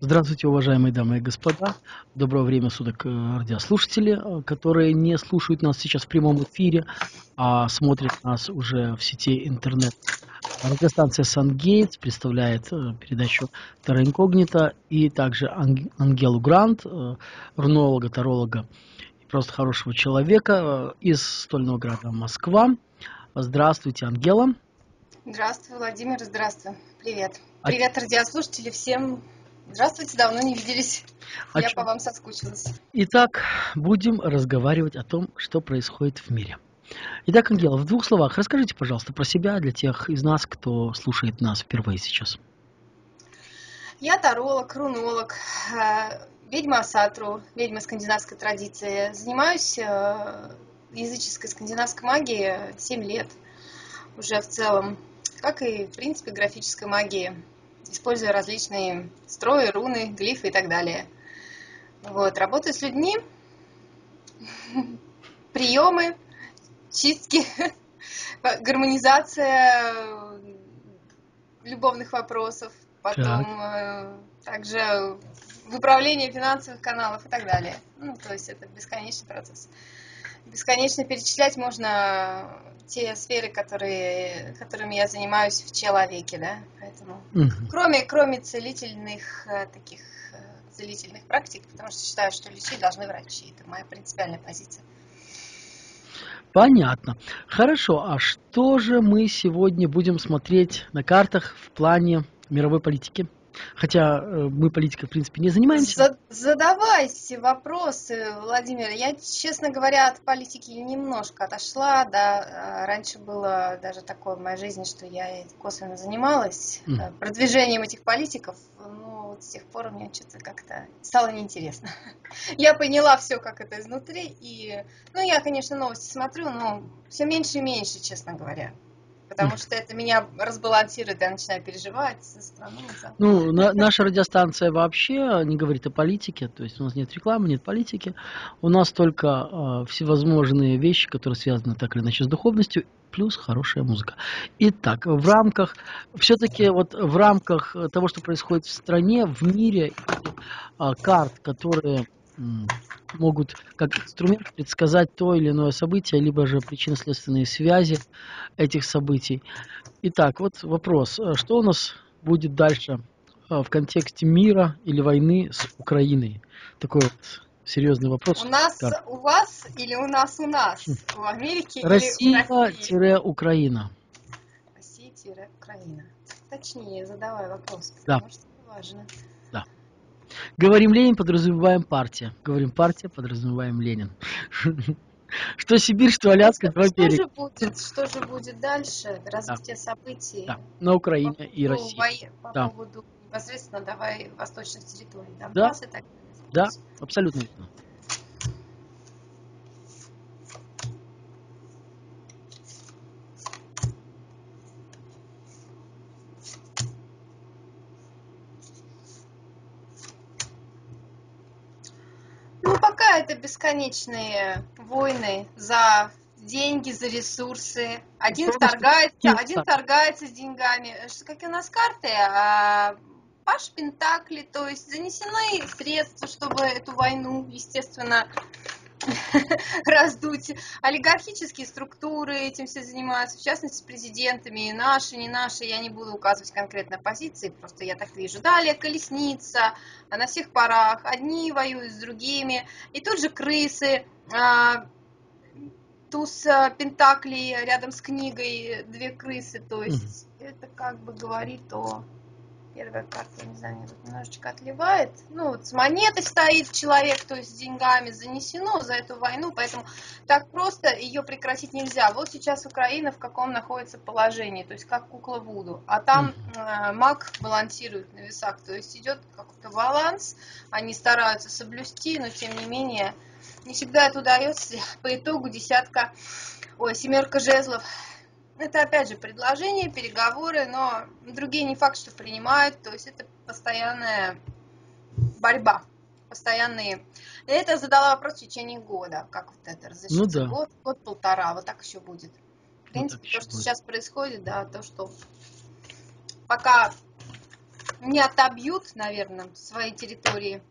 Здравствуйте, уважаемые дамы и господа. Доброго время суток, радиослушатели, которые не слушают нас сейчас в прямом эфире, а смотрят нас уже в сети интернет. Радиостанция «Сангейтс» представляет передачу «Терра Инкогнита» и также Ангелу Грант, рунолога, таролога и просто хорошего человека из стольного града Москва. Здравствуйте, Ангела. Здравствуй, Владимир, здравствуй. Привет. А- Привет, радиослушатели, всем. Здравствуйте, давно не виделись. о Я чем? по вам соскучилась. Итак, будем разговаривать о том, что происходит в мире. Итак, Ангела, в двух словах расскажите, пожалуйста, про себя для тех из нас, кто слушает нас впервые сейчас. Я таролог, рунолог, ведьма Асатру, ведьма скандинавской традиции. Занимаюсь языческой скандинавской магией 7 лет уже в целом, как и, в принципе, графической магии, используя различные строи, руны, глифы и так далее. Вот, работаю с людьми, приемы, чистки, гармонизация любовных вопросов, потом также выправление финансовых каналов и так далее. Ну, то есть это бесконечный процесс. Бесконечно перечислять можно те сферы, которыми я занимаюсь в человеке, да, поэтому кроме целительных таких целительных практик, потому что считаю, что лечить должны врачи. Это моя принципиальная позиция. Понятно. Хорошо, а что же мы сегодня будем смотреть на картах в плане мировой политики? Хотя мы политикой, в принципе, не занимаемся. Задавайте вопросы, Владимир. Я, честно говоря, от политики немножко отошла. Да. Раньше было даже такое в моей жизни, что я косвенно занималась продвижением этих политиков. Но вот с тех пор мне что-то как-то стало неинтересно. Я поняла все, как это изнутри. Ну, я, конечно, новости смотрю, но все меньше и меньше, честно говоря. Потому что это меня разбалансирует, я начинаю переживать за страну. Ну, наша радиостанция вообще не говорит о политике, то есть у нас нет рекламы, нет политики. У нас только всевозможные вещи, которые связаны так или иначе с духовностью, плюс хорошая музыка. Итак, все-таки вот в рамках того, что происходит в стране, в мире, карт, которые могут как инструмент предсказать то или иное событие, либо же причинно-следственные связи этих событий. Итак, вот вопрос. Что у нас будет дальше в контексте мира или войны с Украиной? Такой вот серьезный вопрос. У нас, у вас или у нас, в Америке или в России? Россия-Украина. Россия-Украина. Точнее, задавай вопрос, Да, потому что это важно. да. Говорим Ленин, подразумеваем партия. Говорим партия, подразумеваем Ленин. Что Сибирь, что Аляска, два берега. Что же будет дальше? Развитие событий Да, на Украине и России. по Да, поводу непосредственно давай восточных территорий, да, Донбасс и так далее. да, абсолютно верно. Ну, пока это бесконечные войны за деньги, за ресурсы. Один торгается с деньгами. Какие у нас карты? Паш Пентакли, то есть занесены средства, чтобы эту войну, естественно, раздуть. Олигархические структуры этим все занимаются, в частности, с президентами, наши, не наши, я не буду указывать конкретно позиции, просто я так вижу. Далее колесница, на всех парах, одни воюют с другими, и тут же крысы, туз пентаклей рядом с книгой, две крысы, то есть это как бы говорит о... Первая карта, я не знаю, мне тут немножечко отливает. Ну, вот с монетой стоит человек, то есть с деньгами занесено за эту войну, поэтому так просто ее прекратить нельзя. Вот сейчас Украина в каком находится положении, то есть как кукла Вуду. А там маг балансирует на весах, то есть идет какой-то баланс, они стараются соблюсти, но тем не менее не всегда это удается. По итогу семерка жезлов. Это, опять же, предложения, переговоры, но другие не факт, что принимают. То есть это постоянная борьба. Постоянные. И это задала вопрос в течение года. Как вот это разрешится? Ну, да. Год-полтора. Вот так еще будет. В принципе, то, что сейчас происходит, да, то, что пока не отобьют, наверное, свои территории.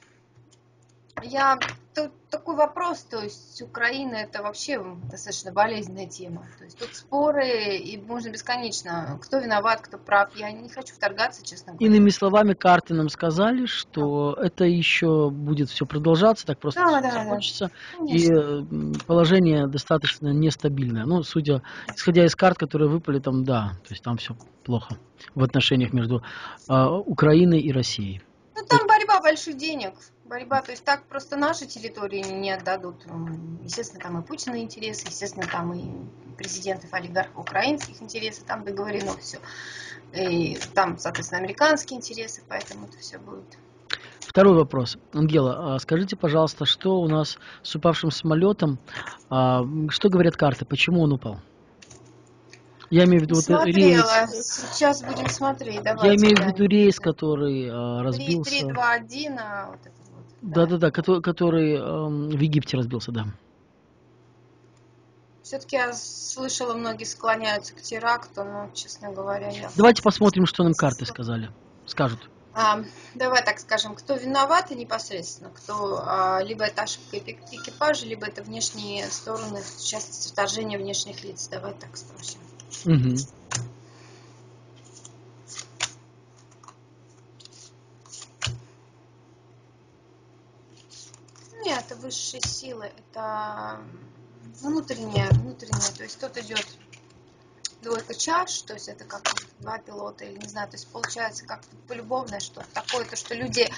Тут такой вопрос, то есть Украина это вообще достаточно болезненная тема. То есть тут споры, и можно бесконечно, кто виноват, кто прав. Я не хочу вторгаться, честно говоря. Иными словами, карты нам сказали, что это еще будет все продолжаться, так просто Да, всё не да, да. закончится. И Конечно. положение достаточно нестабильное. Ну, исходя из карт, которые выпали, там, да, то есть там все плохо в отношениях между Украиной и Россией. Ну, там борьба больших денег. Борьба, то есть так просто наши территории не отдадут. Естественно, там и Путина интересы, естественно, там и президентов, олигархов украинских интересы, там договорено все. И там, соответственно, американские интересы, поэтому это все будет. Второй вопрос. Ангела, скажите, пожалуйста, что у нас с упавшим самолетом? Что говорят карты? Почему он упал? Я имею в виду вот рейс. Смотрела. Сейчас будем смотреть. Я Давайте имею в виду глянем. рейс, который 3, разбился. 3, 2, 1, а вот это вот. Да, который в Египте разбился, да. Все-таки я слышала, многие склоняются к теракту, но, честно говоря, я... Давайте посмотрим, что нам карты скажут. Давай так скажем, кто виноват непосредственно, кто либо это ошибка экипажа, либо это внешние стороны, в частности, вторжение внешних лиц. Давай так спросим. Угу. Нет, это высшие силы, это внутреннее, то есть тут идет двойка чаш, то есть это как два пилота, или не знаю, то есть получается как-то полюбовное что-то такое, то что люди...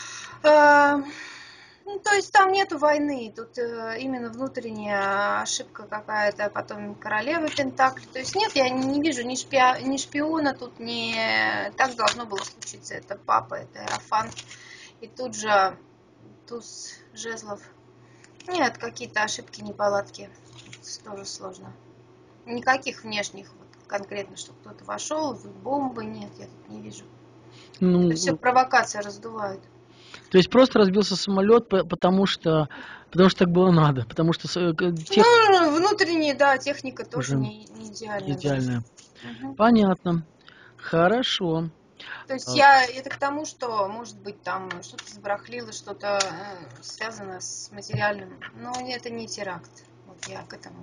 Ну, то есть там нету войны, тут именно внутренняя ошибка какая-то, потом королева Пентакли. То есть нет, я не вижу ни шпиона тут, ни... Так должно было случиться. Это папа, это Иерофант. И тут же туз жезлов. Нет, какие-то ошибки, неполадки. Тоже сложно. Никаких внешних, вот, конкретно, что кто-то вошел, бомбы, нет, я тут не вижу. Ну, Это все провокация раздувает. то есть просто разбился самолет, потому что так было надо, потому что Ну, внутренняя, да, техника тоже не идеальная. Да. Угу. Понятно. Хорошо. То есть это к тому, что, может быть, там что-то забарахлило, что-то связано с материальным, но это не теракт. Вот я к этому.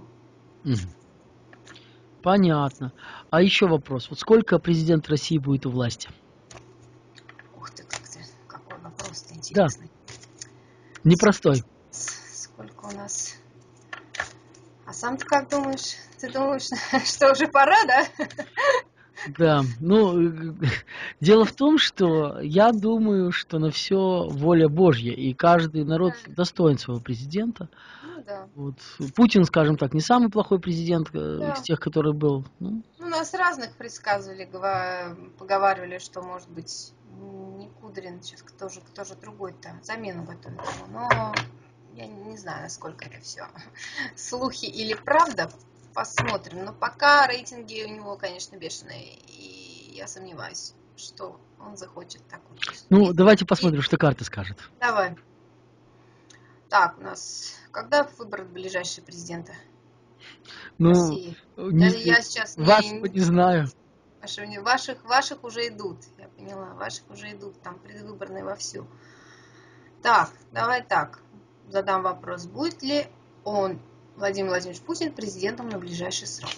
Понятно. А еще вопрос. Вот сколько президент России будет у власти? Ух ты, какой вопрос-то интересный. Да. Непростой. Сколько у нас... А сам ты как думаешь? Ты думаешь, что уже пора, да? Да, ну, дело в том, что я думаю, что на все воля Божья, и каждый народ достоин своего президента. Ну да. Вот. Путин, скажем так, не самый плохой президент из тех, который был. Ну, нас разных предсказывали, поговаривали, что, может быть, не Кудрин, сейчас кто же другой-то замену готовит ему. Но я не знаю, насколько это все слухи или правда. Посмотрим. Но пока рейтинги у него, конечно, бешеные. И я сомневаюсь, что он захочет так вот. Ну, давайте посмотрим, что карта скажет. Давай. Так, у нас... Когда выборы ближайшие президента России? Я сейчас не знаю. Ваших уже идут. Я поняла. Ваших уже идут. Там предвыборные вовсю. Так, давай так. Задам вопрос. Будет ли он, Владимир Владимирович Путин, президентом на ближайший срок?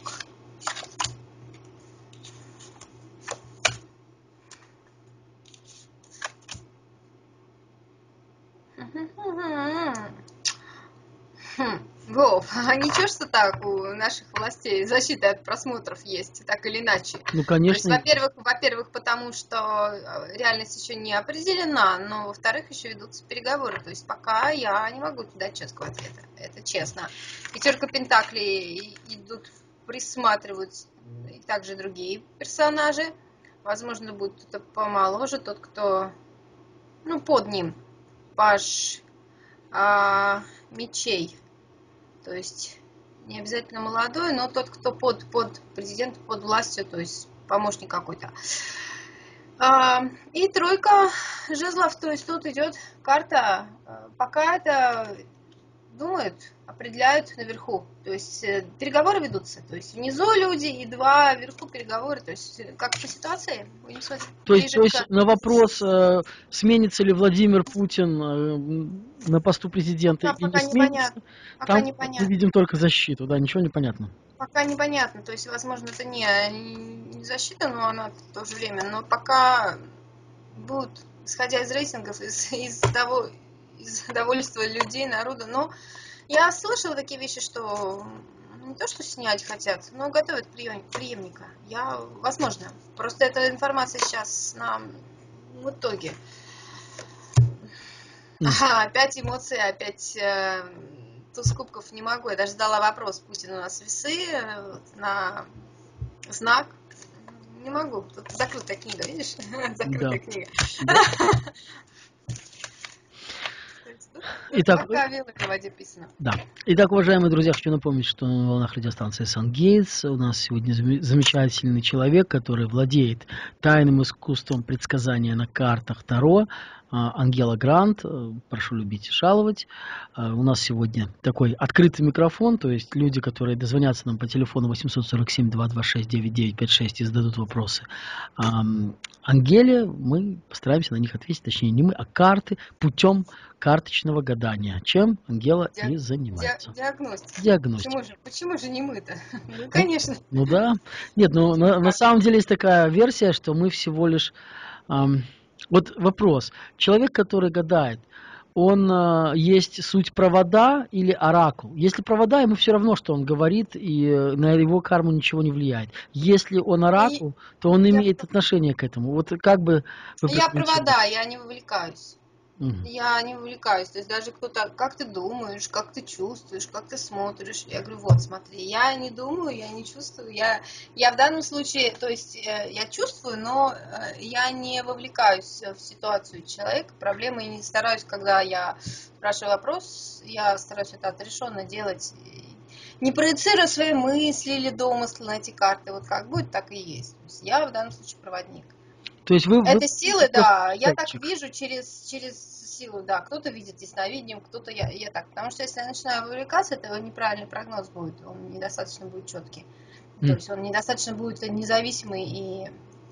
Вов, а ничего, что так у наших властей защита от просмотров есть, так или иначе? Ну, конечно. То есть, во-первых, потому что реальность еще не определена, но, во-вторых, еще ведутся переговоры. То есть, пока я не могу дать четкого ответа. Это честно. Пятерка Пентаклей идут, присматриваются, и также другие персонажи. Возможно, будет кто-то помоложе, тот, кто, ну, под ним. Паж мечей. То есть не обязательно молодой, но тот, кто под президентом, под властью, то есть помощник какой-то. И тройка жезлов, то есть тут идет карта, пока это думают, определяют наверху. То есть переговоры ведутся. То есть внизу люди и два вверху переговоры. То есть как по ситуации. Будем смотреть То есть ближе к... на вопрос, сменится ли Владимир Путин на посту президента или не Пока сменится, непонятно. Пока там мы непонятно. видим только защиту, да, ничего не понятно. Пока непонятно. То есть, возможно, это не защита, но она в то же время. Но пока будут, исходя из рейтингов, из того, из довольства людей, народа. Но я слышала такие вещи, что не то, что снять хотят, но готовят преемника. Возможно. Просто эта информация сейчас в итоге. Опять эмоции, опять туз кубков не могу. Я даже задала вопрос. Путин у нас весы на знак. Не могу. Тут закрытая книга, видишь? Закрытая книга. Итак, пока вилами в воде писано. Да. Итак, уважаемые друзья, хочу напомнить, что на волнах радиостанции Сан-Гейтс у нас сегодня замечательный человек, который владеет тайным искусством предсказания на картах Таро, Ангела Грант. Прошу любить и жаловать. У нас сегодня такой открытый микрофон, то есть люди, которые дозвонятся нам по телефону 847-226-9956 и зададут вопросы Ангеле, мы постараемся на них ответить, точнее не мы, а карты путем карточного гадания, чем Ангела и занимается. Диагностика. Почему же не мы-то? Ну, конечно. Ну да. Нет, ну на самом деле есть такая версия, что мы всего лишь... Вот вопрос. Человек, который гадает, он есть суть провода или оракул? Если провода, ему все равно, что он говорит, и на его карму ничего не влияет. Если он оракул, то он имеет отношение к этому. Вот как бы... Я провода, я не вовлекаюсь. Угу. Я не вовлекаюсь. То есть даже кто-то, как ты думаешь, как ты чувствуешь, как ты смотришь. Я говорю, вот смотри, я не думаю, я не чувствую. Я в данном случае, то есть я чувствую, но я не вовлекаюсь в ситуацию человека. Проблемы не стараюсь, когда я спрашиваю вопрос, я стараюсь это отрешенно делать. Не проецируя свои мысли или домыслы на эти карты. Вот как будет, так и есть. То есть я в данном случае проводник. То есть это силы, да, я так вижу через силу, да, кто-то видит ясновидением, кто-то я так, потому что если я начинаю вовлекаться, это неправильный прогноз будет, он недостаточно будет четкий, то есть он недостаточно будет независимый и...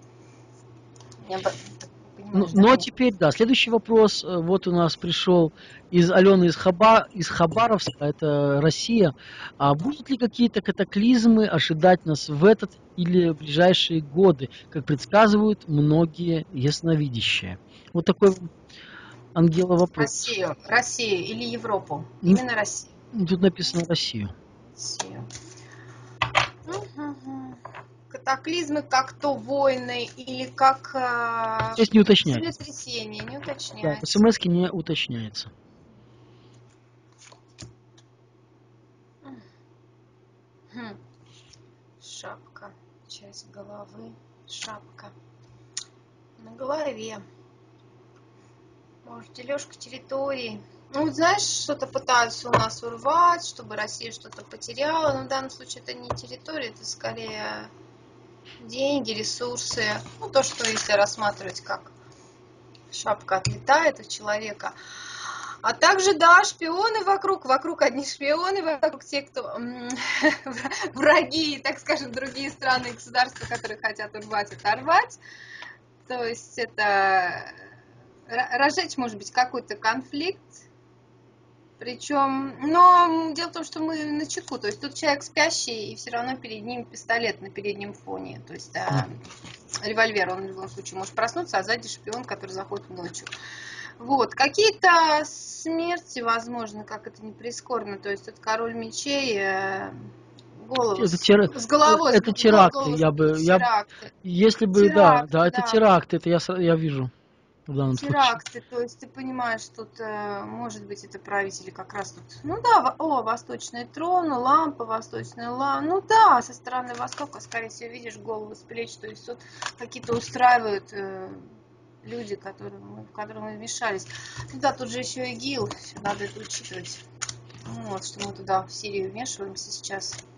Но теперь, да, следующий вопрос, вот у нас пришел из Алены из Хабаровска, это Россия. А будут ли какие-то катаклизмы ожидать нас в этот или в ближайшие годы, как предсказывают многие ясновидящие? Вот такой, Ангела, вопрос. Россию или Европу? Именно Россию. Тут написано Россию. Катаклизмы, как то войны или как Здесь не уточняется. землетрясение, не уточняется. Да, в смс-ке не уточняется. Шапка, часть головы, шапка на голове. Может, дележка территорий. Ну, знаешь, что-то пытаются у нас урвать, чтобы Россия что-то потеряла. Но в данном случае это не территория, это скорее деньги, ресурсы. Ну, то, что если рассматривать, как шапка отлетает от человека. А также, да, шпионы вокруг одни шпионы, вокруг те, кто враги, так скажем, другие страны и государства, которые хотят урвать, оторвать. То есть это разжечь, может быть, какой-то конфликт. Причем, но дело в том, что мы на чеку, то есть тут человек спящий, и все равно перед ним пистолет на переднем фоне, то есть револьвер, он в любом случае может проснуться, а сзади шпион, который заходит ночью. Вот, какие-то смерти, возможно, как это не прискорбно, то есть это король мечей, голову с головой. Это теракты, если бы, теракты, да, это теракты, это я вижу. Теракты, то есть ты понимаешь, тут может быть это правители как раз тут, ну да, восточный трон, лампа, восточная лампа, ну да, со стороны востока, скорее всего, видишь голову с плеч, то есть тут какие-то устраивают люди, в которые мы вмешались. Ну да, тут же еще ИГИЛ, надо это учитывать, вот, что мы туда в Сирию вмешиваемся сейчас.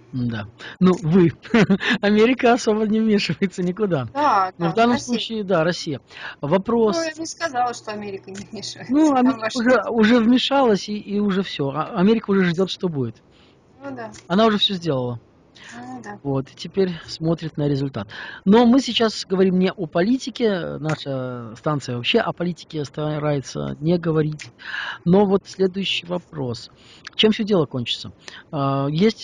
Да. Ну, вы. Америка особо не вмешивается никуда. Да, Но в да, данном Россия. случае, да, Россия. Ну, я Вопрос. не сказала, что Америка не Ну, вмешивается. Там Америка ваши уже вмешалась, и уже все. Америка уже ждет, что будет. Ну да, Она уже все сделала. ну да. Вот, и теперь смотрит на результат. Но мы сейчас говорим не о политике, наша станция вообще о политике старается не говорить. Но вот следующий вопрос. Чем все дело кончится? Есть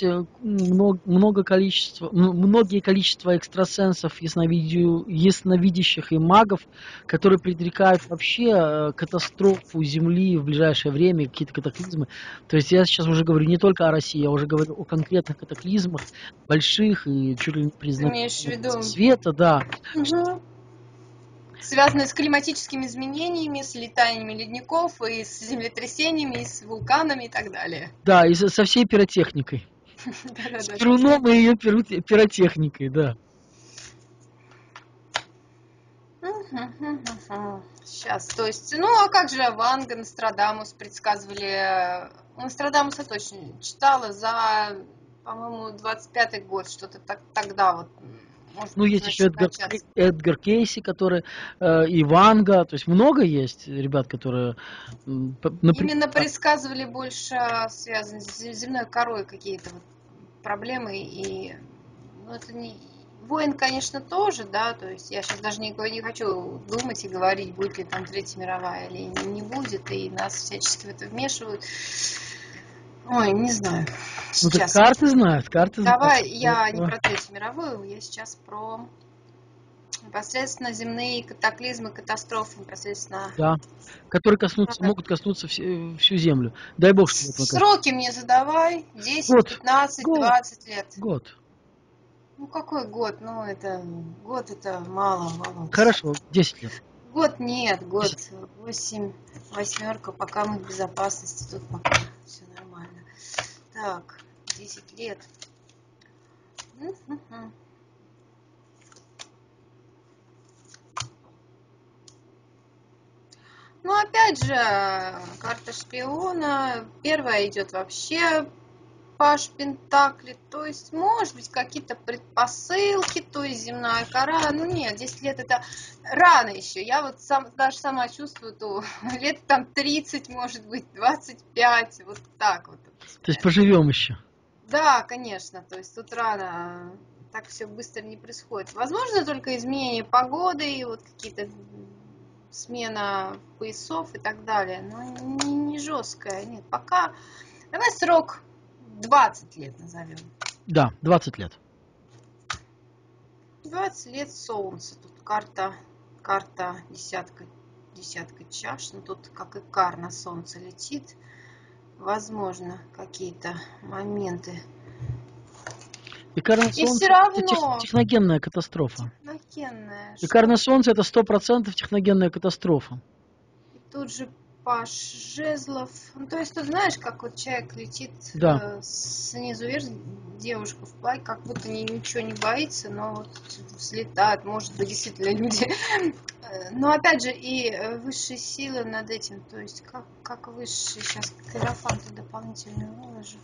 многие количество экстрасенсов, ясновидящих и магов, которые предрекают вообще катастрофу Земли в ближайшее время, какие-то катаклизмы. То есть я сейчас уже говорю не только о России, я уже говорю о конкретных катаклизмах, больших и чуть ли не Ты имеешь в признаменованных виду света, да. мгм. Связанные с климатическими изменениями, с летаниями ледников, и с землетрясениями, и с вулканами и так далее. Да, и со всей пиротехникой. С Да-да-да. Перуном и ее пиротехникой, да. Сейчас, то есть, ну а как же Ванга, Нострадамус предсказывали? Нострадамуса точно читала за, по-моему, 25-й год, что-то тогда вот, может Ну, быть, есть еще начать начаться. Эдгар Кейси, который и Ванга, то есть много есть ребят, которые, например, Именно предсказывали больше связаны с земной корой какие-то вот проблемы и ну, это не войн, конечно, тоже, да, то есть я сейчас даже не хочу думать и говорить, будет ли там Третья мировая или не будет, и нас всячески в это вмешивают. Ой, не знаю. ну так Сейчас. карты знают. Давай Для я не этого, про Третью мировую, я сейчас про непосредственно земные катаклизмы, катастрофы, непосредственно. да, которые могут коснуться всю Землю. Дай бог, чтобы этого коснулось. Сроки мне задавай. 10, Год, 15, год, 20 лет. год. Ну какой год? Ну это год это мало, Володь. Хорошо, 10 лет. Год нет, год 10. 8, восьмерка, пока мы в безопасности, тут пока все нормально. Так, 10 лет. Мгм. Ну, опять же, карта шпиона. Первая идет вообще Паш Пентакли. То есть, может быть, какие-то предпосылки, то есть земная кора. Ну, нет, 10 лет это рано еще. Я вот даже сама чувствую, то лет там 30, может быть, 25, вот так вот. То есть поживем еще. Да, конечно, то есть тут рано, так все быстро не происходит. Возможно, только изменение погоды и вот какие-то смена поясов и так далее, но не жесткая. Нет, пока. Давай срок 20 лет назовем. Да, 20 лет. 20 лет солнца. Тут карта десятка чаш. Ну, тут как и кар на солнце летит. Возможно, какие-то моменты. Икарное И солнце все это равно техногенная катастрофа. техногенное. Что Икарное солнце это 100% техногенная катастрофа. и тут же Паш Жезлов. Ну, то есть, ты знаешь, как вот человек летит Да. снизу вверх, девушка в платье, как будто ничего не боится, но вот взлетает. Может быть, действительно люди. Но опять же, и высшие силы над этим. То есть, как высшие. Сейчас кайрофанты дополнительную выложу.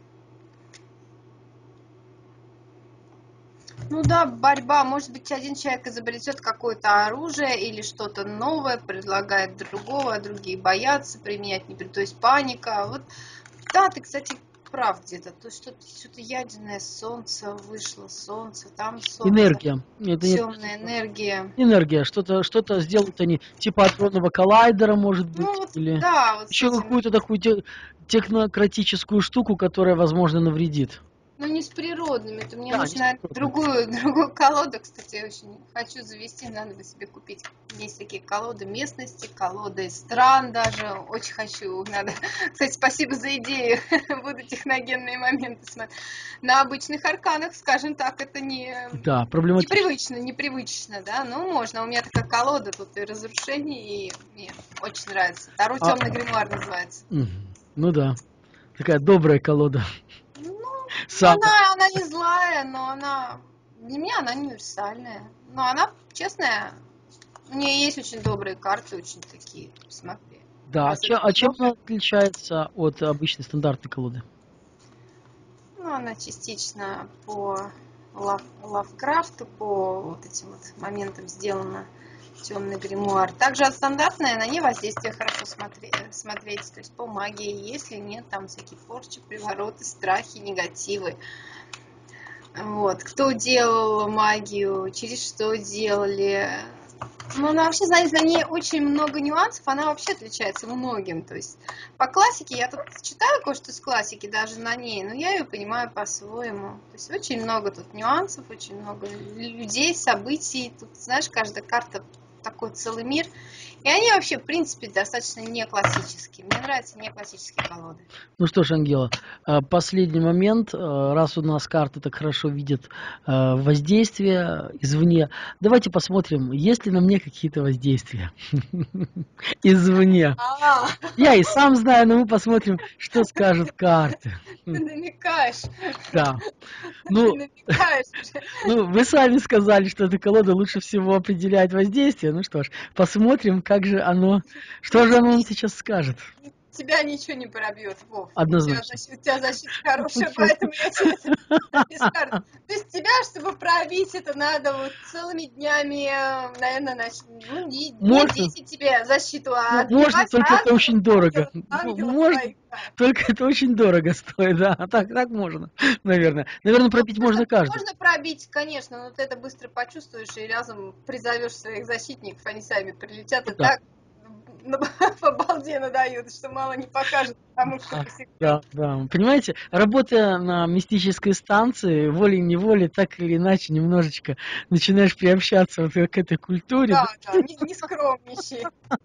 Ну да, борьба. Может быть, один человек изобретет какое-то оружие или что-то новое, предлагает другого, а другие боятся применять, то есть паника. Вот, да, ты, кстати, прав где-то. То есть что-то ядерное, солнце вышло, солнце, там солнце, Энергия. Это не темная энергия. энергия. Что-то сделают они типа адронного коллайдера, может Ну быть, вот, или да, вот с еще этим. какую-то такую технократическую штуку, которая, возможно, навредит. Ну, не с природными. Это мне Да, не нужно способны. другую колоду. Кстати, я очень хочу завести, надо бы себе купить. Есть такие колоды местности, колоды стран даже. Очень хочу. Надо. Кстати, спасибо за идею. Буду техногенные моменты смотреть. На обычных арканах, скажем так, это Да, проблематично. непривычно, да. Ну, можно. У меня такая колода, тут и разрушение, и мне очень нравится. Таро А, темный гримуар называется. ну да, такая добрая колода. Ну, Самая. она не злая, но она для меня она универсальная. Но она честная. У нее есть очень добрые карты, очень такие, смотри. Да, Раз это а чем она добрая, отличается от обычной стандартной колоды? ну, она она частично по Лавкрафту, по вот этим вот моментам сделана, темный гримуар. Также стандартная, на ней воздействие хорошо смотреть, то есть по магии, если нет там всякие порчи, привороты, страхи, негативы. Вот. Кто делал магию, через что делали. Ну, она вообще, знаете, на ней очень много нюансов, она вообще отличается многим. То есть по классике, я тут читаю кое-что из классики даже на ней, но я ее понимаю по-своему. То есть очень много тут нюансов, очень много людей, событий. Тут, знаешь, каждая карта такой целый мир. И они вообще, в принципе, достаточно не классические. Мне нравятся не классические колоды. Ну что ж, Ангела, последний момент. Раз у нас карты так хорошо видят воздействие извне, давайте посмотрим, есть ли на мне какие-то воздействия извне. Я и сам знаю, но мы посмотрим, что скажут карты. Ты намекаешь. Да. Ты намекаешь уже. Ну, вы сами сказали, что эта колода лучше всего определяет воздействие. Ну что ж, посмотрим, как же оно, что же оно нам сейчас скажет. Тебя ничего не пробьет, Вов. Однозначно. У тебя защита хорошая, поэтому я тебе это без карт. То есть тебя, чтобы пробить, это надо вот целыми днями, наверное, ну, не 10 тебе защиту, а можно, только это очень дорого. Можно, твоих. только это очень дорого стоит, да. Так можно, наверное. Наверное, пробить можно каждый. Можно пробить, конечно, но ты это быстро почувствуешь и разом призовешь своих защитников, они сами прилетят и так по балде надают, что мало не покажет, потому что да. Понимаете, работая на мистической станции, волей-неволей, так или иначе, немножечко начинаешь приобщаться вот к этой культуре. Да, не скромничай.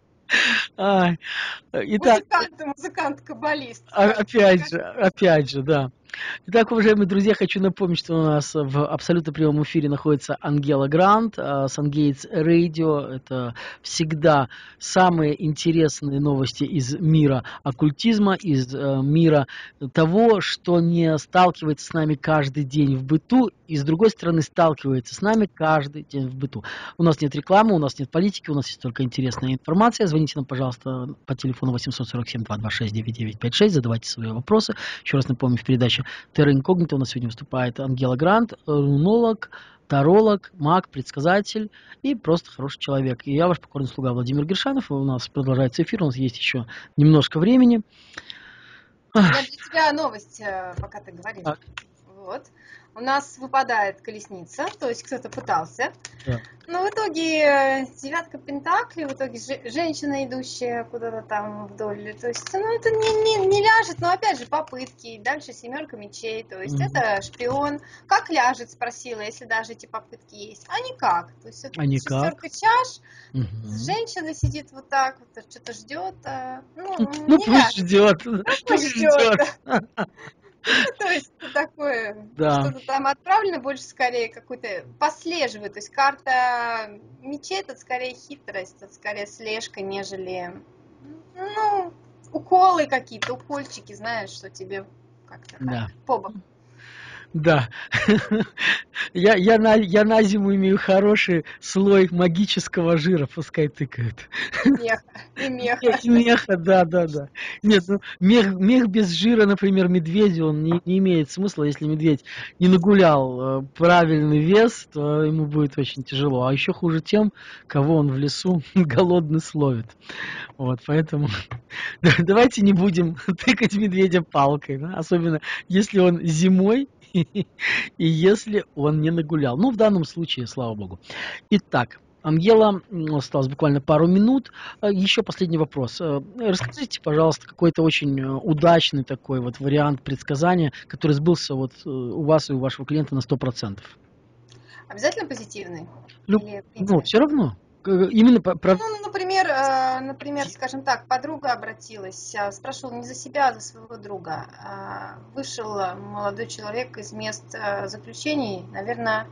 Итак, музыкант-каббалист. опять же, да. Итак, уважаемые друзья, хочу напомнить, что у нас в абсолютно прямом эфире находится Ангела Грант, Сангейтс Радио. Это всегда самые интересные новости из мира оккультизма, из мира того, что не сталкивается с нами каждый день в быту, и с другой стороны сталкивается с нами каждый день в быту. У нас нет рекламы, у нас нет политики, у нас есть только интересная информация. Звоните нам, пожалуйста, по телефону 847-226-9956, задавайте свои вопросы. Еще раз напомню, в передаче Терра Инкогнита у нас сегодня выступает Ангела Грант, рунолог, таролог, маг, предсказатель и просто хороший человек. И я ваш покорный слуга Владимир Гершанов. У нас продолжается эфир, у нас есть еще немножко времени. У меня для тебя новость, пока ты говоришь. Так. Вот. У нас выпадает колесница, то есть кто-то пытался. Да. Но в итоге девятка пентаклей, в итоге женщина, идущая куда-то там вдоль. То есть, ну, это не ляжет, но опять же попытки. Дальше семерка мечей, то есть это шпион. Как ляжет, спросила, если даже эти попытки есть. А никак. То есть это шестерка чаш, женщина сидит вот так, вот, что-то ждет. Ну пусть ждет. Пусть ждет. То есть такое, что-то там отправлено, больше скорее какой-то послеживает. То есть карта мечей, это скорее хитрость, это скорее слежка, нежели, ну, уколы какие-то, укольчики, знаешь, что тебе как-то так, по боку. Да. Я на зиму имею хороший слой магического жира, пускай тыкают. И меха. И меха, да. Нет, ну, мех без жира, например, медведю, он не имеет смысла. Если медведь не нагулял правильный вес, то ему будет очень тяжело. А еще хуже тем, кого он в лесу голодный словит. Вот, поэтому давайте не будем тыкать медведя палкой, да? Особенно если он зимой и если он не нагулял. Ну, в данном случае, слава богу. Итак, Ангела, осталось буквально пару минут. Еще последний вопрос. Расскажите, пожалуйста, какой-то очень удачный такой вот вариант предсказания, который сбылся вот у вас и у вашего клиента на 100%. Обязательно позитивный? Ну, все равно. Именно Ну, например, скажем так, подруга обратилась, спрашивала не за себя, а за своего друга. Вышел молодой человек из мест заключений, наверное,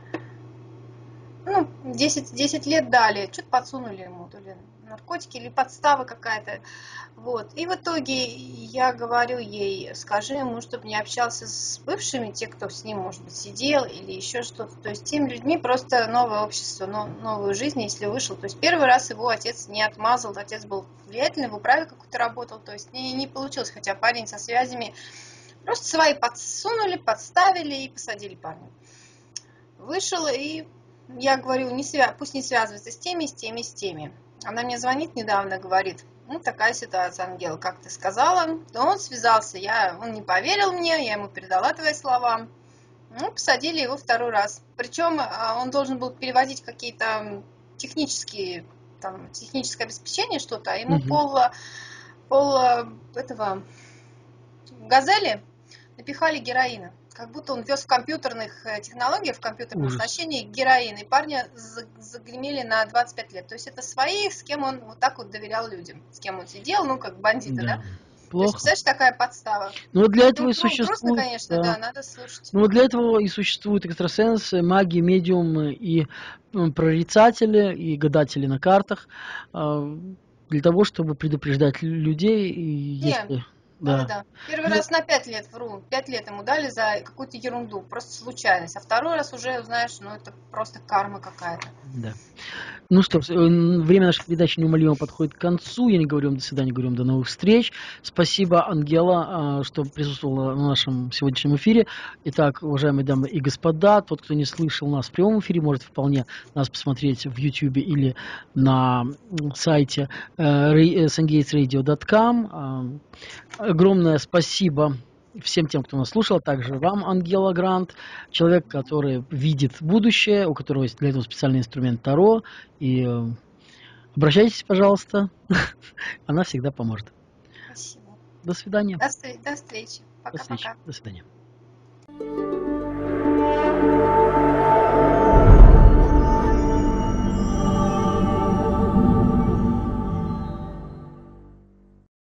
10 лет дали, что-то подсунули ему, то ли наркотики или подстава какая-то. Вот. И в итоге я говорю ей, скажи ему, чтобы не общался с бывшими, те, кто с ним, может быть, сидел или еще что-то. То есть теми людьми просто новое общество, новую жизнь, если вышел. То есть первый раз его отец не отмазал, отец был влиятельный, в управе какой-то работал, то есть не получилось, хотя парень со связями Просто свои подсунули, подставили и посадили парня. Вышел, и я говорю, пусть не связывается с теми, с теми, с теми. Она мне звонит недавно, говорит, ну, такая ситуация, Ангела, как ты сказала. То он связался, он не поверил мне, я ему передала твои слова. Ну, посадили его второй раз. Причем он должен был перевозить какие-то техническое обеспечение, что-то, а ему пол этого «Газели» напихали героина. Как будто он вез в компьютерных технологиях, в компьютерном оснащении героин. И парня загремели на 25 лет. То есть это свои, с кем он вот так вот доверял людям. С кем он сидел, ну, как бандиты, да? Плохо. То есть, представляешь, такая подстава. Ну, вот для этого и существует... Грустно, конечно, да, надо слушать. Ну, вот для этого и существуют экстрасенсы, маги, медиумы и прорицатели, и гадатели на картах. Для того, чтобы предупреждать людей, и если... Да. Первый раз на 5 лет вру. 5 лет ему дали за какую-то ерунду, просто случайность. А второй раз уже, знаешь, ну это просто карма какая-то. Да. Ну что, время нашей передачи неумолимо подходит к концу. Я не говорю вам до свидания, говорю вам до новых встреч. Спасибо, Ангела, что присутствовала на нашем сегодняшнем эфире. Итак, уважаемые дамы и господа, тот, кто не слышал нас в прямом эфире, может вполне нас посмотреть в YouTube или на сайте sungatesradio.com. Огромное спасибо всем тем, кто нас слушал, также вам, Ангела Грант, человек, который видит будущее, у которого есть для этого специальный инструмент Таро, и обращайтесь, пожалуйста, она всегда поможет. Спасибо. До свидания. До встречи. Пока-пока. До свидания.